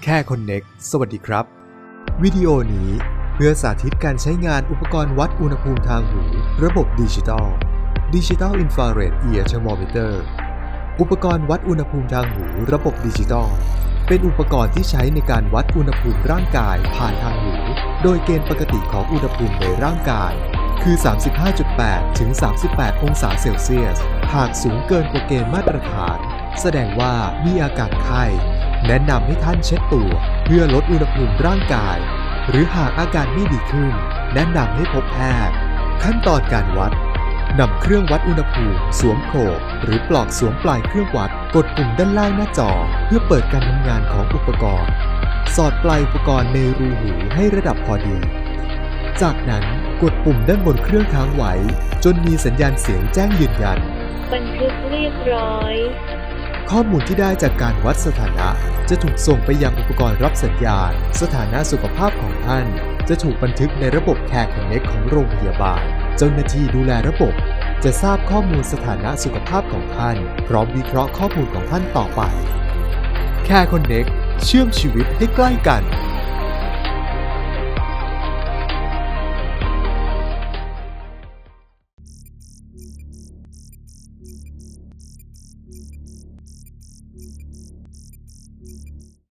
Care Connect สวัสดีครับวิดีโอนี้เพื่อสาธิตการใช้งานอุปกรณ์วัดอุณหภูมิทางหูระบบดิจิตอล Digital Infrared Ear Thermometer อุปกรณ์วัดอุณหภูมิทางหูระบบดิจิตอลเป็นอุปกรณ์ที่ใช้ในการวัดอุณหภูมิร่างกายผ่านทางหูโดยเกณฑ์ปกติของอุณหภูมิในร่างกายคือ 35.8 ถึง 38 องศาเซลเซียสหากสูงเกินกว่าเกณฑ์มาตรฐานแสดงว่ามีอาการไข้แนะนำให้ท่านเช็ดตัวเพื่อลดอุณหภูมิร่างกายหรือหากอาการไม่ดีขึ้นแนะนำให้พบแพทย์ขั้นตอนการวัดนำเครื่องวัดอุณหภูมิสวมโคกหรือปลอกสวมปลายเครื่องวัดกดปุ่มด้านล่างหน้าจอเพื่อเปิดการทำงานของอุปกรณ์สอดปลายอุปกรณ์ในรูหูให้ระดับพอดีจากนั้นกดปุ่มด้านบนเครื่องค้างไว้จนมีสัญญาณเสียงแจ้งยืนยันบันทึกเรียบร้อยข้อมูลที่ได้จากการวัดสถานะจะถูกส่งไปยังอุปกรณ์รับสัญญาณสถานะสุขภาพของท่านจะถูกบันทึกในระบบ Care Connect ของโรงพยาบาลเจ้าหน้าที่ดูแลระบบจะทราบข้อมูลสถานะสุขภาพของท่านพร้อมวิเคราะห์ข้อมูลของท่านต่อไป Care Connect เชื่อมชีวิตให้ใกล้กัน